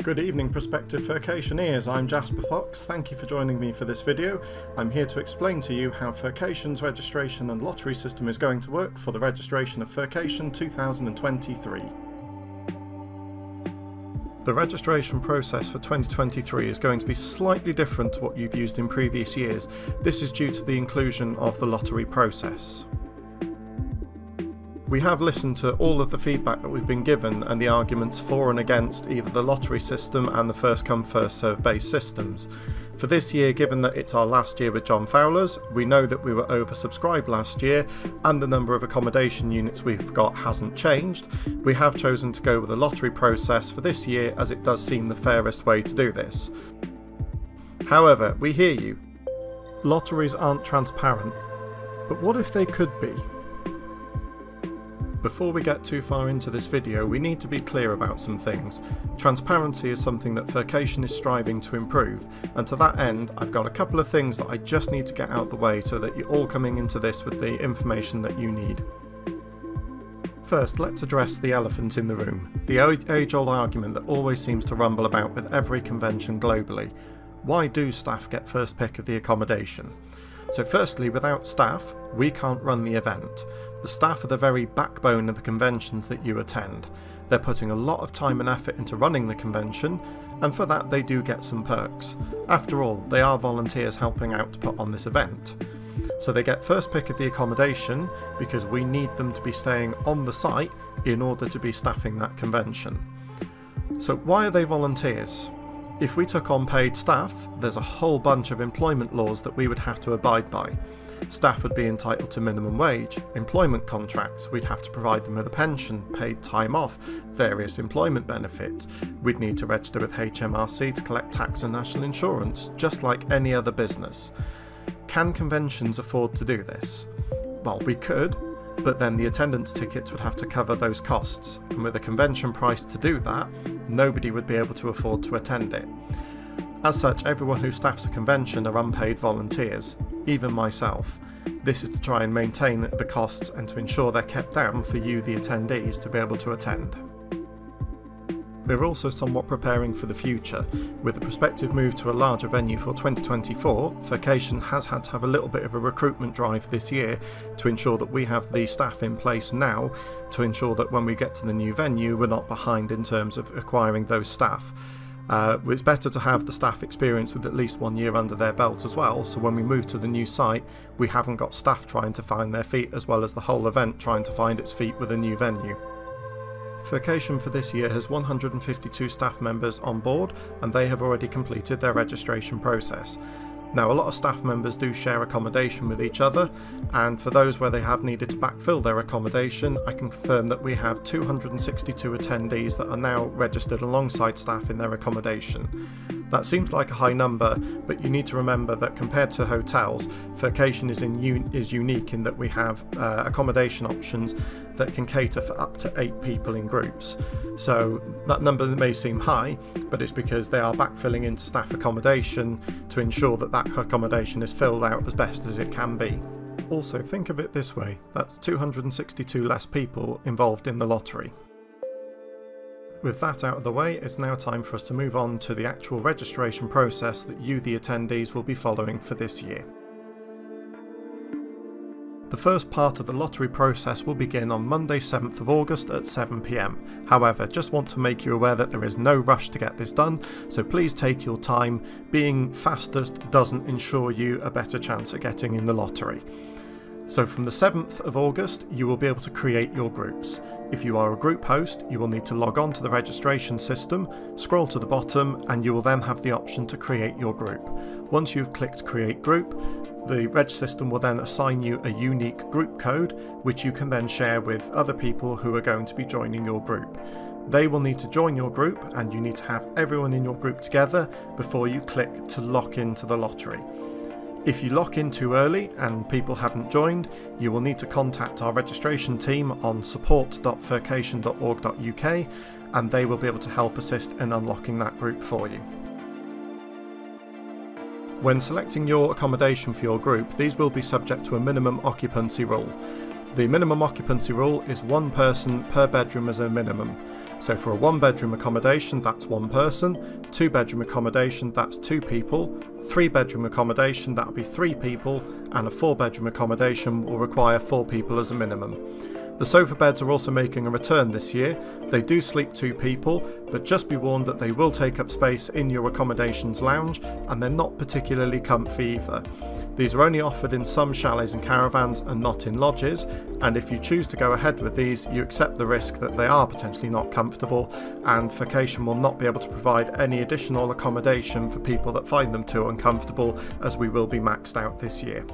Good evening prospective Furcationeers, I'm Jasper Foxx. Thank you for joining me for this video. I'm here to explain to you how Furcation's registration and lottery system is going to work for the registration of Furcation 2023. The registration process for 2023 is going to be slightly different to what you've used in previous years. This is due to the inclusion of the lottery process. We have listened to all of the feedback that we've been given and the arguments for and against either the lottery system and the first come first serve based systems. For this year, given that it's our last year with John Fowler's, we know that we were oversubscribed last year and the number of accommodation units we've got hasn't changed. We have chosen to go with the lottery process for this year as it does seem the fairest way to do this. However, we hear you. Lotteries aren't transparent, but what if they could be? Before we get too far into this video, we need to be clear about some things. Transparency is something that Furcation is striving to improve, and to that end I've got a couple of things that I just need to get out the way so that you're all coming into this with the information that you need. First, let's address the elephant in the room, the age-old argument that always seems to rumble about with every convention globally. Why do staff get first pick of the accommodation? So firstly, without staff, we can't run the event. The staff are the very backbone of the conventions that you attend. They're putting a lot of time and effort into running the convention, and for that they do get some perks. After all, they are volunteers helping out to put on this event. So they get first pick of the accommodation because we need them to be staying on the site in order to be staffing that convention. So why are they volunteers? If we took on paid staff, there's a whole bunch of employment laws that we would have to abide by. Staff would be entitled to minimum wage, employment contracts, we'd have to provide them with a pension, paid time off, various employment benefits. We'd need to register with HMRC to collect tax and national insurance, just like any other business. Can conventions afford to do this? Well, we could, but then the attendance tickets would have to cover those costs, and with a convention price to do that, nobody would be able to afford to attend it. As such, everyone who staffs a convention are unpaid volunteers, even myself. This is to try and maintain the costs and to ensure they're kept down for you, the attendees, to be able to attend. We're also somewhat preparing for the future. With the prospective move to a larger venue for 2024, Furcation has had to have a little bit of a recruitment drive this year to ensure that we have the staff in place now to ensure that when we get to the new venue we're not behind in terms of acquiring those staff. It's better to have the staff experience with at least 1 year under their belt as well, so when we move to the new site we haven't got staff trying to find their feet as well as the whole event trying to find its feet with a new venue. Furcation for this year has 152 staff members on board and they have already completed their registration process. Now, a lot of staff members do share accommodation with each other, and for those where they have needed to backfill their accommodation, I can confirm that we have 262 attendees that are now registered alongside staff in their accommodation. That seems like a high number, but you need to remember that compared to hotels, Furcation is unique in that we have accommodation options that can cater for up to 8 people in groups. So that number may seem high, but it's because they are backfilling into staff accommodation to ensure that that accommodation is filled out as best as it can be. Also, think of it this way, that's 262 less people involved in the lottery. With that out of the way, it's now time for us to move on to the actual registration process that you, the attendees, will be following for this year. The first part of the lottery process will begin on Monday 7th of August at 7 PM. However, just want to make you aware that there is no rush to get this done, so please take your time. Being fastest doesn't ensure you a better chance at getting in the lottery. So from the 7th of August you will be able to create your groups. If you are a group host, you will need to log on to the registration system, scroll to the bottom, and you will then have the option to create your group. Once you've clicked create group, the reg system will then assign you a unique group code which you can then share with other people who are going to be joining your group. They will need to join your group and you need to have everyone in your group together before you click to lock into the lottery. If you lock in too early and people haven't joined, you will need to contact our registration team on support.furcation.org.uk and they will be able to help assist in unlocking that group for you. When selecting your accommodation for your group, these will be subject to a minimum occupancy rule. The minimum occupancy rule is 1 person per bedroom as a minimum. So for a 1-bedroom accommodation, that's 1 person, 2-bedroom accommodation, that's 2 people, 3-bedroom accommodation, that'll be 3 people, and a 4-bedroom accommodation will require 4 people as a minimum. The Sofabeds are also making a return this year. They do sleep 2 people, but just be warned that they will take up space in your accommodations lounge, and they're not particularly comfy either. These are only offered in some chalets and caravans and not in lodges, and if you choose to go ahead with these, you accept the risk that they are potentially not comfortable, and Furcation will not be able to provide any additional accommodation for people that find them too uncomfortable, as we will be maxed out this year.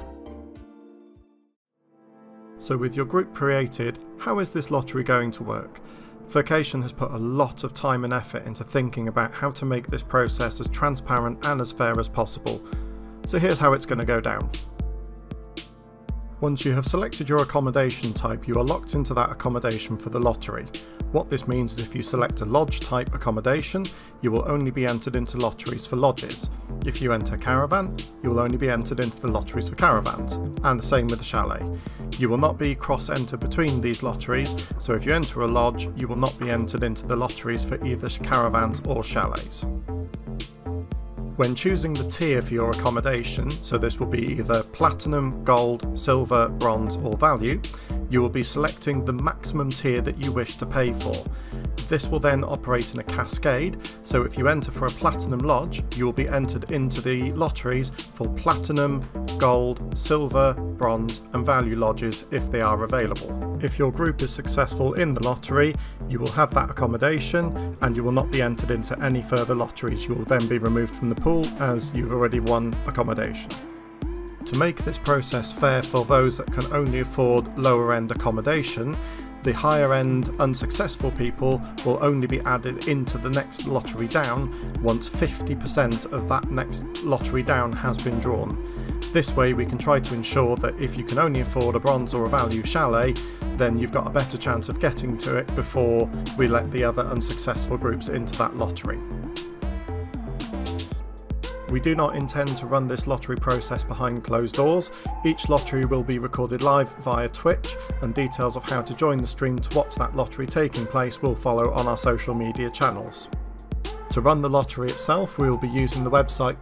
So with your group created, how is this lottery going to work? Furcation has put a lot of time and effort into thinking about how to make this process as transparent and as fair as possible. So here's how it's going to go down. Once you have selected your accommodation type, you are locked into that accommodation for the lottery. What this means is if you select a lodge type accommodation, you will only be entered into lotteries for lodges. If you enter caravan, you will only be entered into the lotteries for caravans, and the same with the chalet. You will not be cross-entered between these lotteries, so if you enter a lodge, you will not be entered into the lotteries for either caravans or chalets. When choosing the tier for your accommodation, so this will be either platinum, gold, silver, bronze or value, you will be selecting the maximum tier that you wish to pay for. This will then operate in a cascade, so if you enter for a platinum lodge, you will be entered into the lotteries for platinum, gold, silver, bronze and value lodges if they are available. If your group is successful in the lottery, you will have that accommodation and you will not be entered into any further lotteries. You will then be removed from the pool as you've already won accommodation. To make this process fair for those that can only afford lower end accommodation, the higher end unsuccessful people will only be added into the next lottery down once 50% of that next lottery down has been drawn. This way we can try to ensure that if you can only afford a bronze or a value chalet, then you've got a better chance of getting to it before we let the other unsuccessful groups into that lottery. We do not intend to run this lottery process behind closed doors. Each lottery will be recorded live via Twitch, and details of how to join the stream to watch that lottery taking place will follow on our social media channels. To run the lottery itself, we will be using the website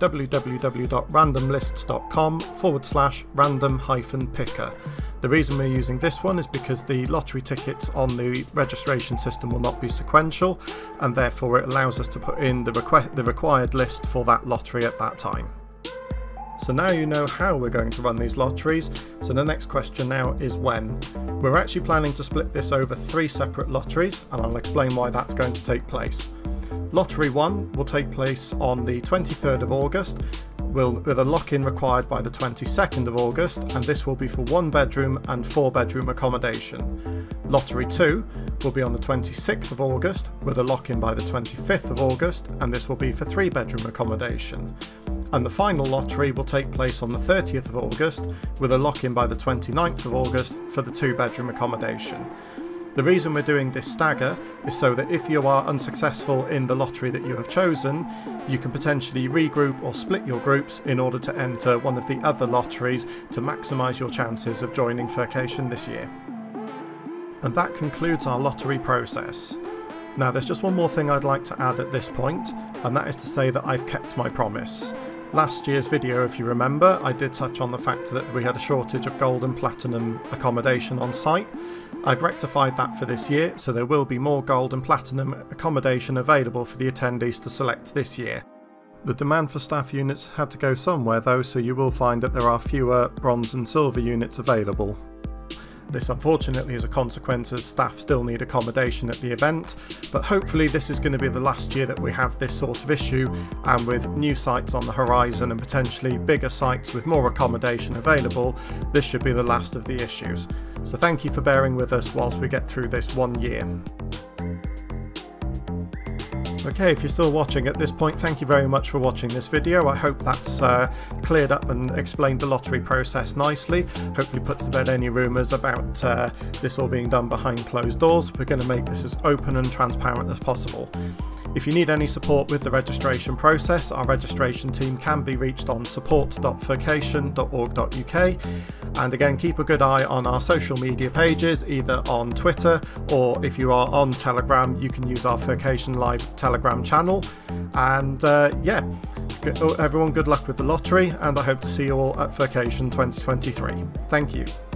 www.randomlists.com/random-picker. The reason we're using this one is because the lottery tickets on the registration system will not be sequential, and therefore it allows us to put in the required list for that lottery at that time. So now you know how we're going to run these lotteries, so the next question now is when. We're actually planning to split this over 3 separate lotteries, and I'll explain why that's going to take place. Lottery 1 will take place on the 23rd of August, with a lock-in required by the 22nd of August, and this will be for 1-bedroom and 4-bedroom accommodation. Lottery 2 will be on the 26th of August, with a lock-in by the 25th of August, and this will be for 3-bedroom accommodation. And the final lottery will take place on the 30th of August, with a lock-in by the 29th of August for the 2-bedroom accommodation. The reason we're doing this stagger is so that if you are unsuccessful in the lottery that you have chosen, you can potentially regroup or split your groups in order to enter one of the other lotteries to maximise your chances of joining Furcation this year. And that concludes our lottery process. Now there's just one more thing I'd like to add at this point, and that is to say that I've kept my promise. Last year's video, if you remember, I did touch on the fact that we had a shortage of gold and platinum accommodation on site. I've rectified that for this year, so there will be more gold and platinum accommodation available for the attendees to select this year. The demand for staff units had to go somewhere though, so you will find that there are fewer bronze and silver units available. This unfortunately is a consequence as staff still need accommodation at the event, but hopefully this is going to be the last year that we have this sort of issue, and with new sites on the horizon and potentially bigger sites with more accommodation available, this should be the last of the issues. So thank you for bearing with us whilst we get through this 1 year. Okay, if you're still watching at this point, thank you very much for watching this video. I hope that's cleared up and explained the lottery process nicely. Hopefully puts to bed any rumours about this all being done behind closed doors. We're going to make this as open and transparent as possible. If you need any support with the registration process, our registration team can be reached on support.furcation.org.uk. And again, keep a good eye on our social media pages, either on Twitter, or if you are on Telegram, you can use our Furcation Live Telegram channel. And yeah, everyone good luck with the lottery, and I hope to see you all at Furcation 2023. Thank you.